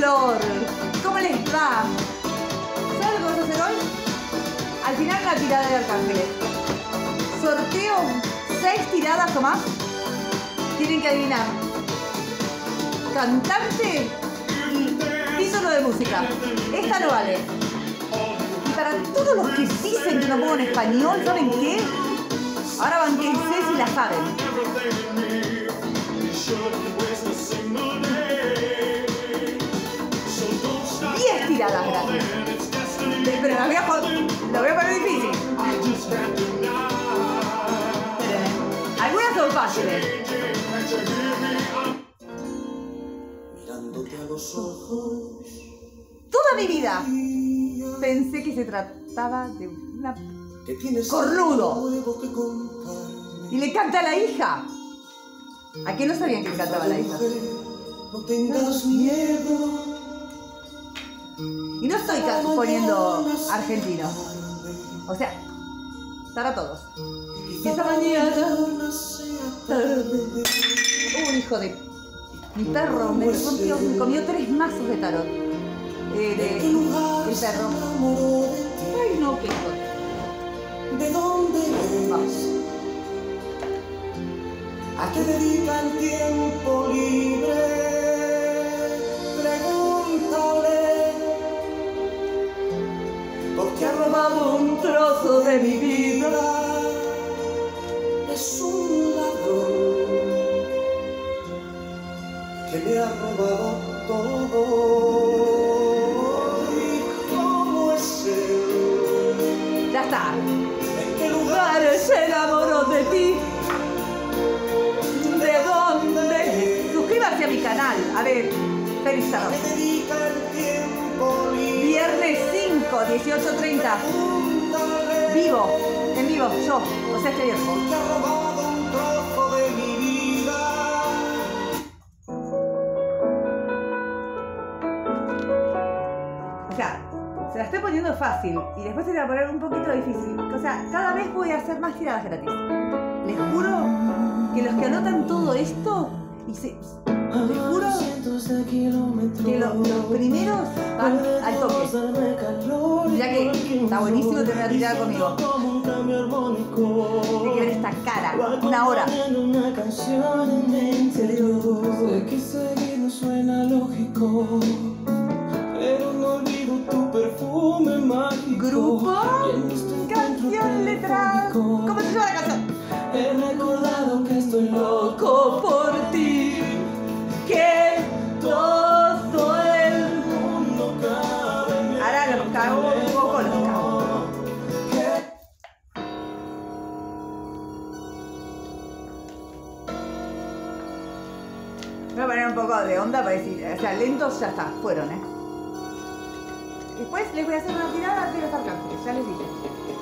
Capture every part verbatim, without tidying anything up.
Flor. ¿Cómo les va? ¿Saben lo que vamos a hacer hoy? Al final la tirada de Arcángeles. Sorteo seis tiradas o más. Tienen que adivinar cantante y título de música. Esta no vale. Y para todos los que dicen que no pongo en español, ¿saben qué? Ahora banquense si la saben. diez tiradas gratis. Pero la voy a, la voy a poner difícil. Algunas son fáciles. Mirándote a los ojos. Toda mi vida pensé que se trataba de una cornudo. Y le canta a la hija. ¿A qué no sabían que le cantaba a la hija? No tengas miedo. Y no estoy poniendo argentino. O sea, para todos. Y esta mañana tarde. Uy, hijo de... Mi perro me comió, me comió tres mazos de tarot. Eh, de, el perro. Ay, no, qué hijo. ¿De dónde eres? ¿A qué dedica el tiempo libre? Pregúntale. Porque ha robado un trozo de mi vida. Es un ladrón que me ha robado todo. ¿Y cómo es él? Ya está. ¿En qué lugar Se enamoró de ti. ¿De dónde? Suscríbanse a mi canal. A ver, feliz sábado. me dedica el tiempo libre? Viernes cinco, dieciocho treinta. Vivo, en vivo, yo, o sea, este viernes. Porque ha robado un trozo de mi vida. O sea, se la estoy poniendo fácil y después se la voy a poner un poquito difícil. O sea, cada vez voy a hacer más tiradas gratis. Les juro que los que anotan todo esto, y se, les juro que lo, los primeros van al toque. Ya que está buenísimo tener una tirada conmigo. Hay que ver esta cara, una hora. Sé que seguir no suena lógico, pero no olvido tu perfume mágico. Grupo, canción, letra. ¿Cómo se llama la canción? He recordado que estoy Loco por ti, que todo el mundo cabe. Ahora los cago un poco, los cago. Voy a poner un poco de onda para decir, o sea, lentos ya está, fueron, ¿eh? Después les voy a hacer una tirada de los Arcángeles, ya les dije.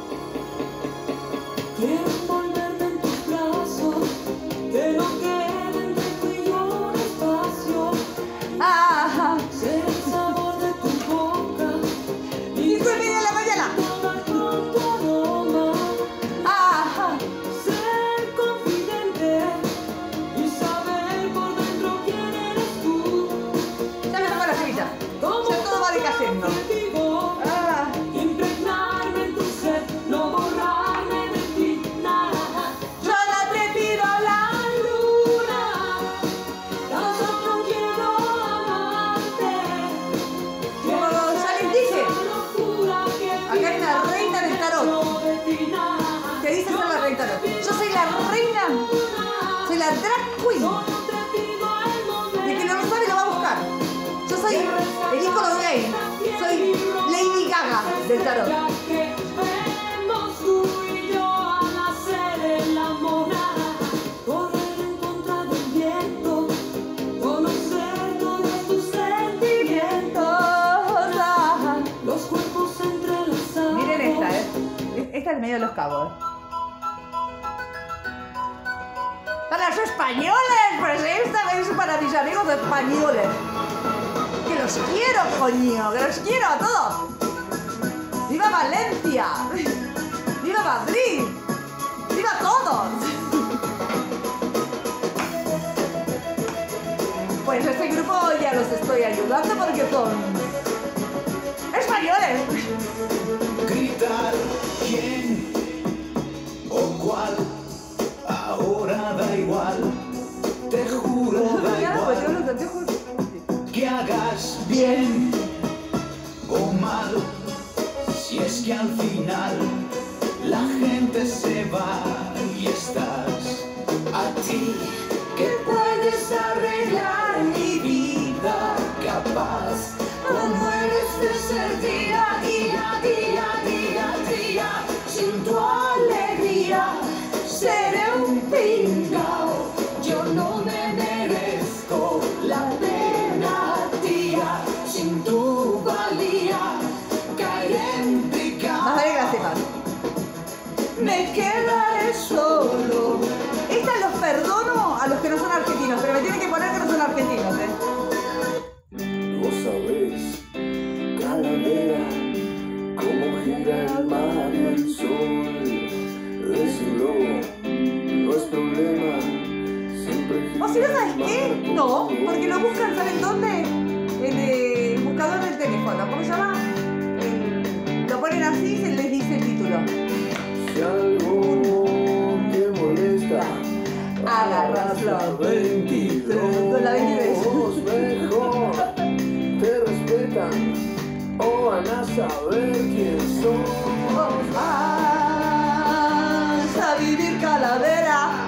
Quiero envolverte en tus brazos, que no quede entre tú y yo un espacio. ¡Ah! Sé el sabor de tu boca y ¡Cinco y media de la mañana! con tu aroma. ¡Ah! Ser confidente y saber por dentro quién eres tú. Ya me tocó las semillas. Ya todo va decayendo. Vivo, ¡Ah! impregnarme en tu ser, no borrarme de ti nada. Yo no te pido la Luna, tan solo quiero amarte. Como ya les dije, Locura que acá hay una reina del tarot. no de ti nada. ¿Qué dice ser la reina del tarot? Yo soy la reina, soy la drag queen. Solo te pido el momento. El que no lo sabe lo va a buscar. Yo soy el ícono gay. Soy Lady Gaga del tarot. Ya que vemos tú y yo al hacer el amor, correr en contra del viento, conocer todos tus sentimientos, Ah. los cuerpos entrelazados. Miren esta, ¿eh? Esta es medio de los cabos. Para los españoles, pues esta es para mis amigos españoles. Que los quiero, coño, que los quiero a todos. ¡Viva Valencia! ¡Viva Madrid! ¡Viva todos! Pues este grupo ya los estoy ayudando porque son españoles. Gritar quién o cuál, ahora da igual, te juro da igual, que hagas bien o mal, si es que al final la gente se va y estás a ti, que puedes arreglar mi vida, capaz como eres de ser día, día, día, día, día, sin tu alegría seré un pingao, yo no me merezco la pena, tía, sin tu valía caeré en picao. Más vale que la sepas. Me quedaré solo. Estas los perdono a los que no son argentinos, pero me tienen que poner que no son argentinos, ¿eh? Vos sabés, calavera, cómo gira el mar y el sol. Decirlo no es problema, siempre gira. O si no, ¿sabes qué? No, porque lo buscan, ¿saben dónde? En el buscador del teléfono. ¿Cómo se llama? El- lo ponen así y se les dice el título. Si algo te molesta, Agarras la veintitrés. La veintitrés. vos mejor te respetan o van a saber quién sos. Vas a vivir calavera,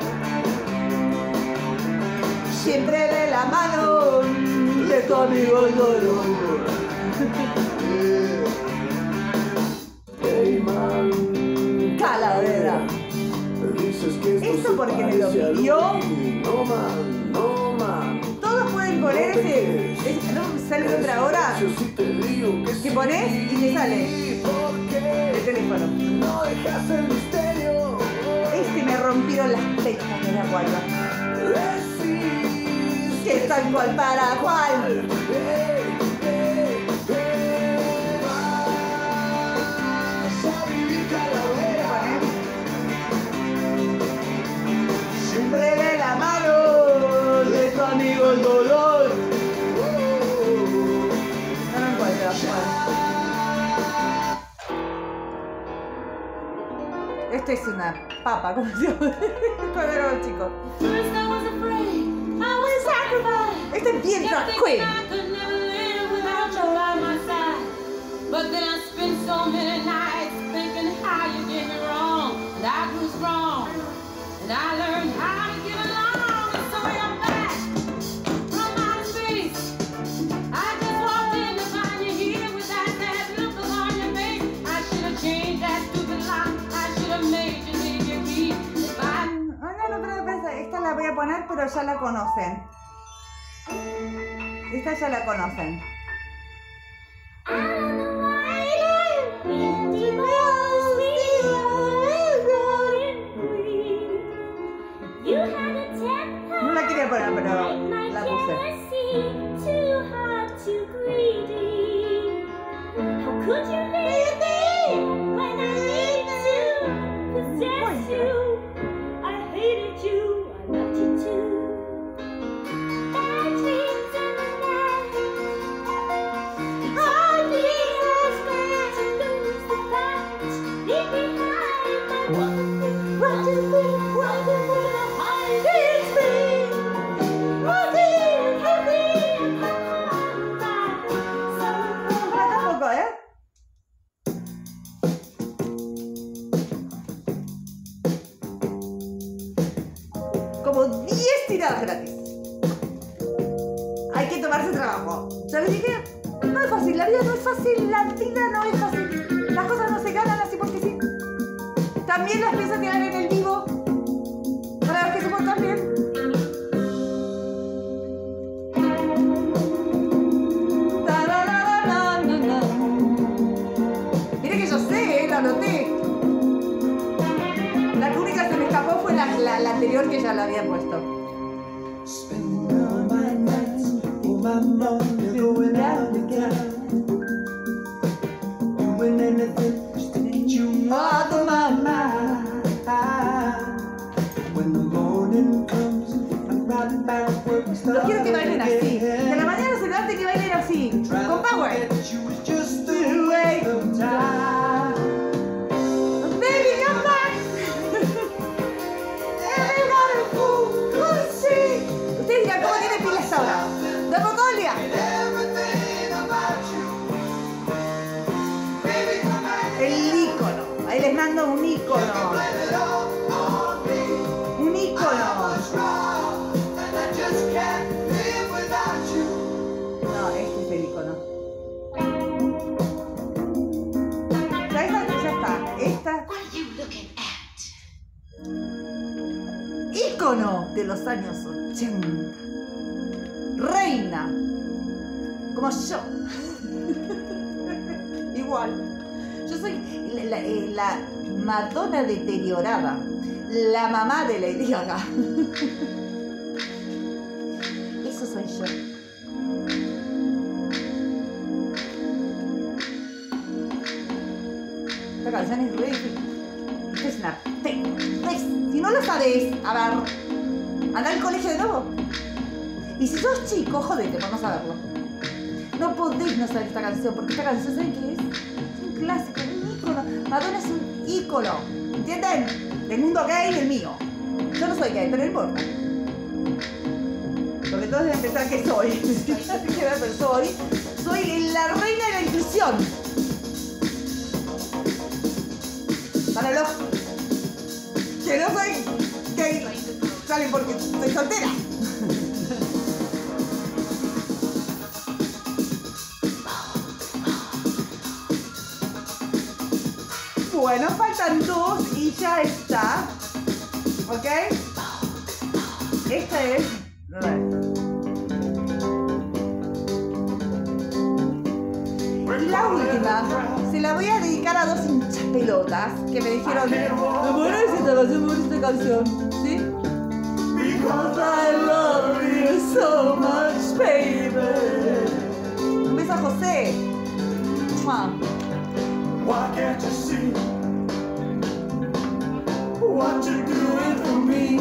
siempre de la mano de tu amigo el dolor. Hey man, Calavera. dices que esto Esto se porque me lo parece a pidió. Luigi. No man, no man. Todos pueden poner ese, ese- no sale de otra hora, Yo sí te digo que que sí, pones y te sale porque el teléfono. no dejas el misterio. Este me rompieron las pechas de la guarda. Decís Que tal cual para cual. hey, hey, hey, vas a vivir calavera. Siempre de la mano de tu amigo el dolor. No lo encuentro. Bueno. Esto es una papa, como se llama cuando éramos chicos. First I was afraid, I was sacrificed. Este es bien drag Kept queen. thinking I could never live without you by my side. But then I spent so many nights thinking how you did me wrong. And I grew strong. And I learned how to get along. And so you're back from outer space. I just walked in to find you here with that sad look on your face. I should have changed that stupid lock. I should have made you leave your key. If I Ah, no, no, pero pero esta la voy a poner, pero ya la conocen. Esta ya la conocen. No la quería poner, pero la puse. Could you leave me when I need to possess you? I hated you, I loved you too. Bad dreams in the night. It's hardly as bad to lose the fight. Leave behind my wonderful, wonderful, wonderful hiding spring. Walking happy and come back. So Ah, tampoco, ¿eh? Como diez tiradas gratis. Hay que tomarse trabajo. Ya les dije, no es fácil, la vida no es fácil, la vida no es fácil. Las cosas no se ganan así porque sí. También las pienso tirar en el vivo. Para ver que se portan bien. Tararararana. Mire que yo sé, ¿eh? Lo anoté. La única que se me escapó fue la, la, la anterior que ya la había puesto. Spending all my nights, all my money going out again. Doing anything just to get you Out of my mind. forget you was just the wave of time. Baby, come back. Everybody could see. Ustedes dirán, ¿cómo tiene pilas ahora? ¿Duermo todo el día? Everything about you. Baby, come back. El ícono. Ahí les mando un ícono. Blame it all on me. Un I ícono. was wrong, and I just can't live without you. No, este es el ícono. Ya esta, ya está. Esta. What are you looking at? Ícono de los años ochenta. Reina. Como yo. Igual. Yo soy la, la, eh, la Madonna deteriorada. La mamá de Lady Gaga. Eso soy yo. Esta canción es re difícil. Esta es una pe- pe- Si no lo sabes, a ver, anda al colegio de nuevo. Y si sos chico, jodete por no saberlo. No podés no saber esta canción, porque esta canción, ¿saben qué es? Es un clásico, un ícono. Madonna es un ícono, ¿entienden? Del mundo gay y del mío. Yo no soy gay, pero no importa. Porque todos deben pensar que soy. Pero soy. Soy la reina de la inclusión. Para los que no soy gay, salen porque soy soltera. Bueno, faltan dos y ya está. ¿Ok? Esta es... A ver. Y la última, se la voy a dedicar a dos hinchas pelotas que me dijeron, me parece esta canción, me parece esta canción, ¿sí? Because I love you so much, baby. Un beso a José. ¡Mua! Why can't you see what you're doing for me?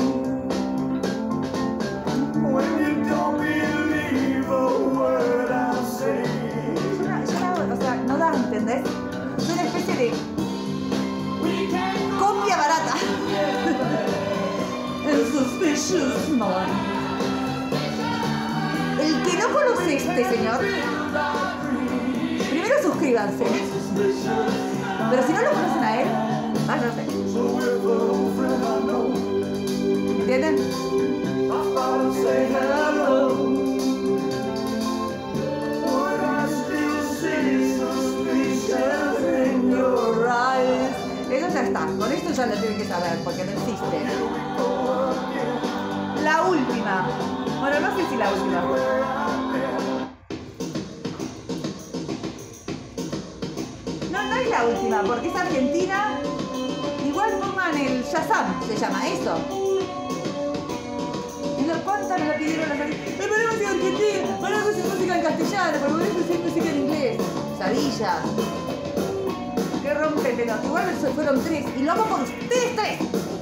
When you don't believe a word I say. Yo no, yo no, o sea, no da, ¿entendés? Es una especie de copia barata. El suspicious man. El que no conoce este señor, primero suscríbanse. Pero si no lo conocen a él, váyanse. ¿Entienden? I'll say hello. Would I still see suspicion in your eyes? Eso ya está. Con esto ya lo tienen que saber, porque no existe. La última. Bueno, no sé si la última. No, no es la última, porque es argentina. Igual pongan el Shazam, se llama eso. Y lo cuántas me la pidieron las argentinas. Me ponemos música argentina, ponemos música en castellano, pero ponemos música en inglés. Sabilla. Que rompe el pelota. Igual eso fueron tres. Y lo hago por ustedes tres.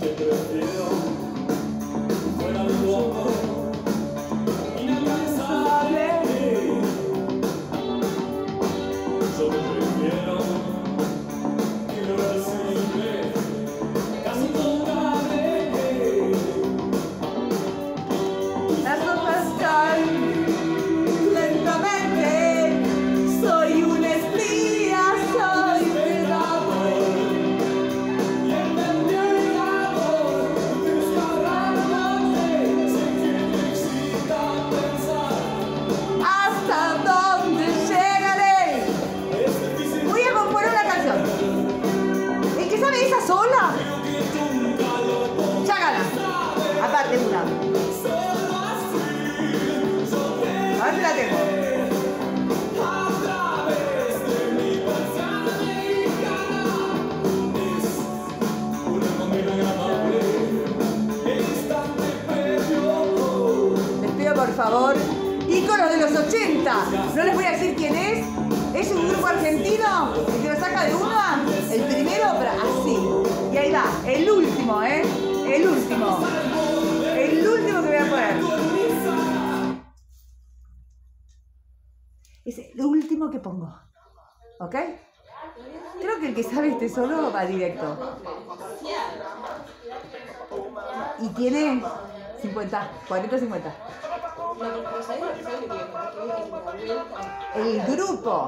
Las hojas caen lentamente. Soy una espía, soy predador. Y en el mirador de esta noche sé que me excita pensar. ¿Hasta dónde llegaré? Voy a componer una canción. ¿El que sabe esa sola? Ya gana. Aparte una. A ver si la tengo. Les pido por favor, íconos de los ochenta. No les voy a decir quién es. Es un grupo argentino el que lo saca de una. El primero, pero así. Y ahí va, el último, ¿eh? El último. El último que voy a poner. Es lo último que pongo. ¿Ok? Creo que el que sabe este solo va directo. Y tiene cincuenta, cuarenta, cincuenta. El grupo.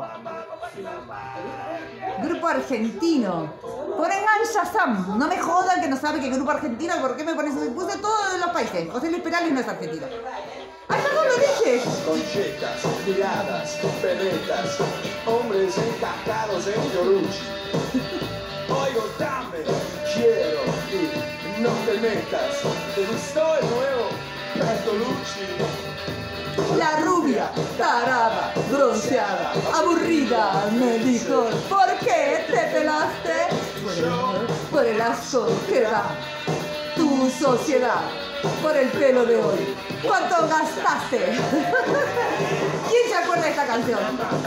Grupo argentino. Ponen al Shazam. No me jodan que no sabe qué grupo argentino. ¿Por qué me pones eso? Puse todos los países. José Luis Perales no es argentino. ¡Ay, no, no lo dije! Conchetas, miradas, penetas, hombres encajados en Yoruchi. Oigo, dame, quiero y no te metas. ¿Te gustó el nuevo Bertolucci? La rubia, tarada, bronceada, aburrida, me dijo, ¿por qué te pelaste? Por el, por el asco que da tu sociedad, por el pelo de hoy. ¿Cuánto gastaste? ¿Quién se acuerda de esta canción?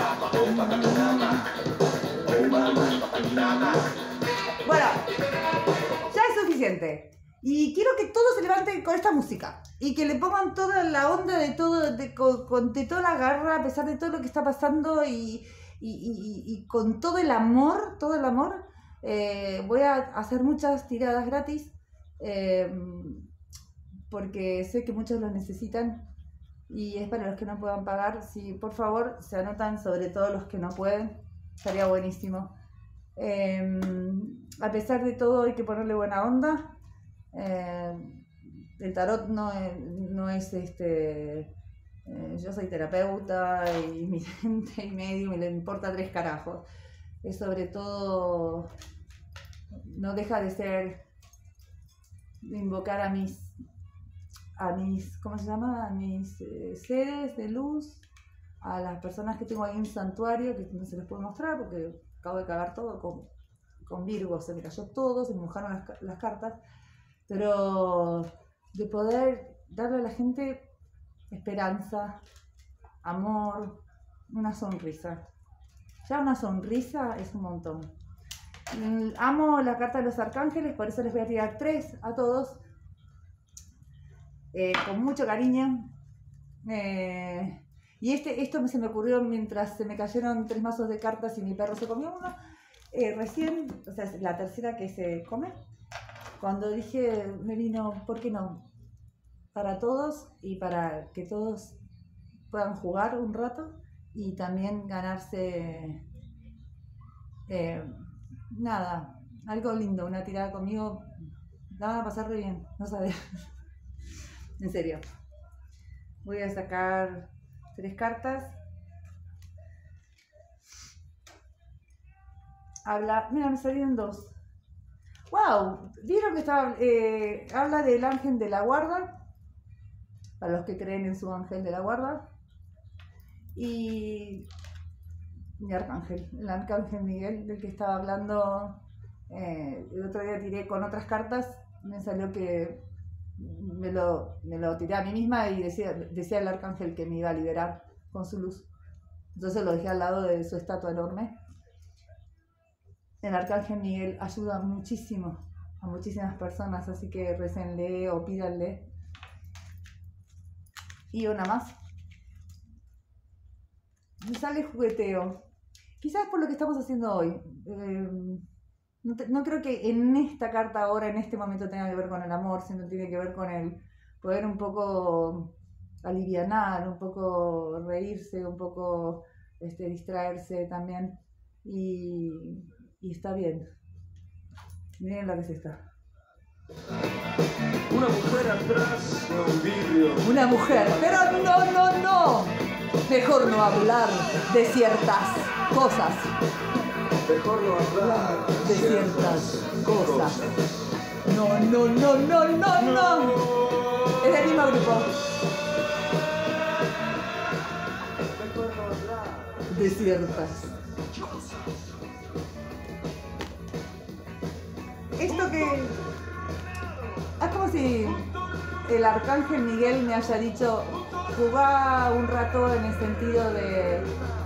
Bueno, ya es suficiente. Y quiero que todos se levanten con esta música y que le pongan toda la onda de todo, de, con, con de toda la garra, a pesar de todo lo que está pasando y, y, y, y con todo el amor, todo el amor. Eh, voy a hacer muchas tiradas gratis eh, porque sé que muchos lo necesitan y es para los que no puedan pagar. Si por favor se anotan, sobre todo los que no pueden, estaría buenísimo. Eh, a pesar de todo hay que ponerle buena onda. Eh, el tarot no es, no es este eh, yo soy terapeuta y mi gente y medio me le importa tres carajos. Es sobre todo, no deja de ser invocar a mis a mis ¿cómo se llama? A mis eh, seres de luz, a las personas que tengo ahí en un santuario que no se les puedo mostrar porque acabo de cagar todo con, con Virgo, se me cayó todo, se me mojaron las, las cartas. Pero de poder darle a la gente esperanza, amor, una sonrisa. Ya una sonrisa es un montón. Amo la carta de los arcángeles, por eso les voy a tirar tres a todos. Eh, con mucho cariño. Eh, y este, esto se me ocurrió mientras se me cayeron tres mazos de cartas y mi perro se comió uno. Eh, recién, o sea, es la tercera que se come. Cuando dije, me vino, ¿por qué no? Para todos y para que todos puedan jugar un rato y también ganarse, eh, nada, algo lindo, una tirada conmigo, la van a pasar re bien, no sabes. En serio. Voy a sacar tres cartas. Habla, mira, me salieron dos. ¡Wow! ¿Vieron que estaba, eh, habla del ángel de la guarda? Para los que creen en su ángel de la guarda. Y mi arcángel, el arcángel Miguel, del que estaba hablando. Eh, el otro día tiré con otras cartas, me salió que me lo, me lo tiré a mí misma y decía, decía el arcángel que me iba a liberar con su luz. Entonces lo dejé al lado de su estatua enorme. El arcángel Miguel ayuda muchísimo a muchísimas personas, así que récenle o pídanle. Y una más. Me sale jugueteo. Quizás por lo que estamos haciendo hoy. Eh, no, te, no creo que en esta carta ahora, en este momento, tenga que ver con el amor, sino tiene que ver con el poder un poco alivianar, un poco reírse, un poco este, distraerse también. Y... Y está bien. Miren la que es esta. Una mujer atrás de un vidrio. Una mujer, pero no, no, no. Mejor no hablar de ciertas cosas. Mejor no hablar De ciertas cosas. No, no, no, no, no, no. Es del mismo grupo. Mejor no hablar De ciertas. Esto que... Es como si el arcángel Miguel me haya dicho, jugá un rato en el sentido de...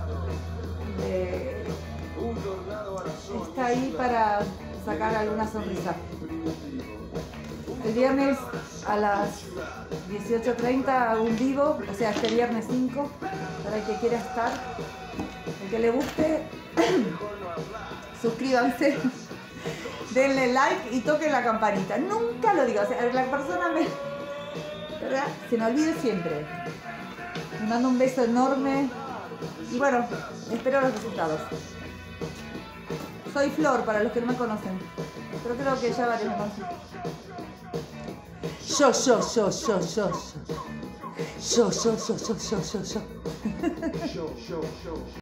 de está ahí para sacar alguna sonrisa. El viernes a las dieciocho treinta hago un vivo, o sea, este viernes cinco, a para el que quiera estar, el que le guste, suscríbanse, denle like y toquen la campanita. Nunca lo digo, o sea, la persona me, ¿verdad? Se me olvida siempre. Me mando un beso enorme y bueno, espero los resultados. Soy Flor, para los que no me conocen, pero creo que ya varios me conocen. Yo, yo, yo, yo, yo, yo. Yo, yo, yo, yo, yo, yo, yo. Show, show, show.